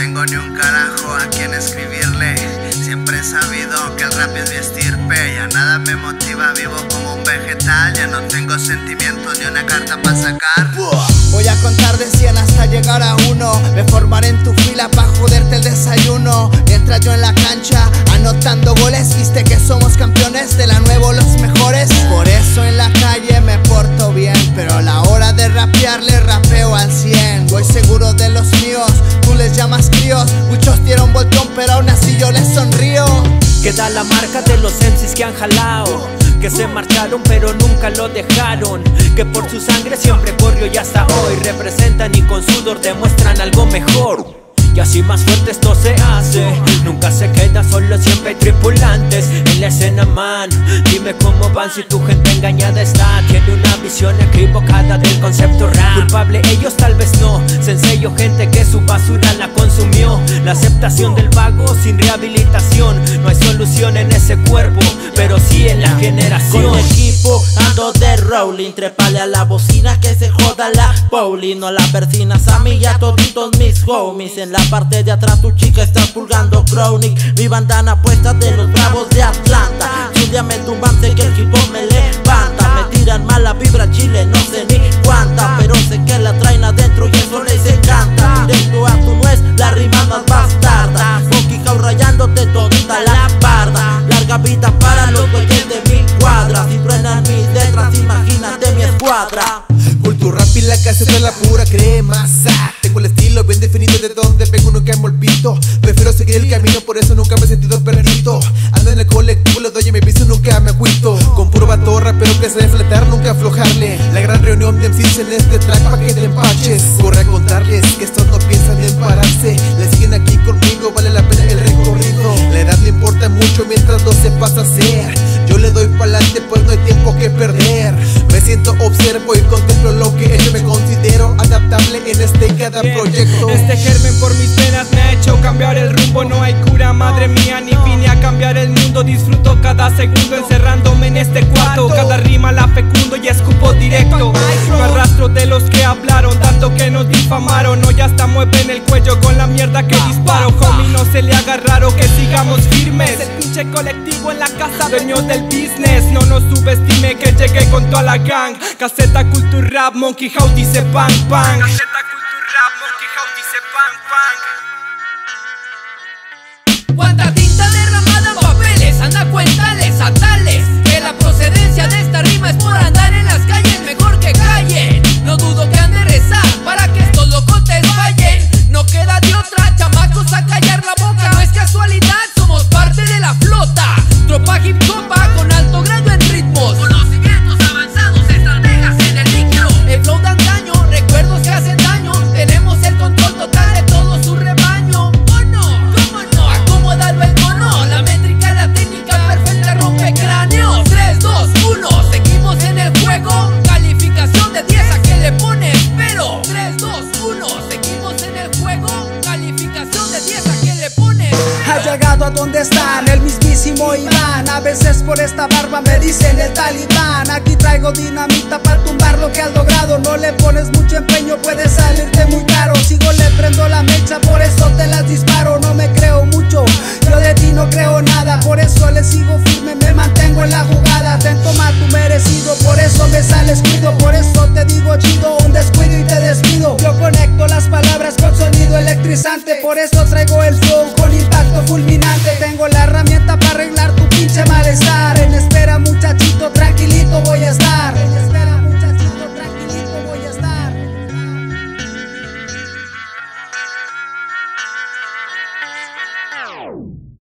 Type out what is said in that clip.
tengo ni un carajo a quien escribirle. Siempre he sabido que el rap es mi estirpe. Ya nada me motiva, vivo como un vegetal. Ya no tengo sentimientos ni una carta para sacar. Voy a contar de 100 hasta llegar a 1. Me formaré en tu fila pa' joderte el desayuno. Mientras yo en la cancha anotando goles. Viste que somos campeones, de la nuevo los mejores. Por eso en la calle me porto bien, pero a la hora de rapear le rapeo al 100. Voy seguro de los míos, tú les llamas críos. Muchos dieron voltón pero aún así yo les sonrío. Queda la marca de los MCs que han jalao, que se marcharon pero nunca lo dejaron, que por su sangre siempre corrió y hasta hoy representan y con sudor demuestran algo mejor. Y así más fuerte esto se hace, nunca se queda solo, siempre hay tripulantes en la escena, man. Dime cómo van si tu gente engañada está, tiene una visión equivocada del concepto rap. Culpable ellos tal vez no, sencillo gente que su basura la consumió. La aceptación del vago sin rehabilitación, no hay solución en ese cuerpo, pero sí en la generación. Con equipo ando de rolling, trepale a la bocina que se joda la bowling. No la persinas a mí y a toditos mis homies. En la parte de atrás tu chica está pulgando chronic, mi bandana puesta de los bravos de Atlanta. Si un día me tumban sé que el hip hop me levanta. Me tiran mala vibra Chile, no sé ni cuánta, pero sé que la traen adentro y eso les encanta. Directo a tu nuez, la rima más bastarda. Monkey House rayándote todita la barda. Larga vida para los güeyes de mi cuadra. Si truenan mis letras, imagínate mi escuadra. Cultura rap y la casa de la pura crema. Tengo el estilo bien definido, de donde vengo nunca me olvido. Prefiero seguir el camino, por eso nunca me he sentido perdido. Ando en el colectivo, le doy a mi piso, nunca me agüito. Con puro batorra, pero que se debe fletar, nunca aflojarle. La gran reunión de MCs en este track pa' que te empaches. Corre a contarles que estos no piensan en pararse. Le siguen aquí conmigo, vale la pena el recorrido. La edad no importa mucho mientras no se pasa a hacer. Yo le doy pa'lante pues no hay tiempo que perder. Me siento, observo y contemplo lo que he hecho. Me considero adaptable en cada proyecto. Este germen por mis venas me ha hecho cambiar el rumbo. No hay cura, madre mía, ni vine a cambiar el mundo. Disfruto cada segundo encerrándome en este cuarto. Cada rima la fecundo y escupo directo. Me arrastro de los que hablaron, tanto que nos difamaron. Hoy hasta mueven el cuello con la mierda que disparo. Homie, no se le haga raro que sigamos firmes. El pinche colectivo en la casa, dueños del business. No nos subestime que llegué con toda la gang. Caseta, Cultura Rap, Monkey House dice bang bang. Caseta, Cultura Rap, Monkey House dice bang bang. Cuánta tinta derramada en papeles, anda cuéntales a tales que la procedencia de esta rima es por andar en las calles, mejor que callen. No dudo que han de rezar para que estos locotes fallen. No queda de otra, chamacos, a callar la boca. No es casualidad, somos parte de la flota. Tropa hip hopa con alto grado en ritmos, conocimientos avanzados, estrategas en el micro. El flow de antaño, recuerdos que hacen daño. Tenemos el control total de todo su rebaño. ¿O no? ¿Cómo no? Acomódalo el mono. La métrica, la técnica perfecta rompe cráneos. 3, 2, 1, seguimos en el juego. Calificación de 10, ¿a qué le pones? Pero 3, 2, 1, seguimos en el juego. Calificación de 10, ¿a qué le pones? Ha llegado a donde están, el mismísimo Iván. A veces por esta barba me dicen el talibán. Aquí traigo dinamita para tumbar lo que has logrado. No le pones mucho empeño, puede salirte muy caro. Sigo, le prendo la mecha, por eso te las disparo. No me creo mucho, yo de ti no creo nada, por eso le sigo fiel.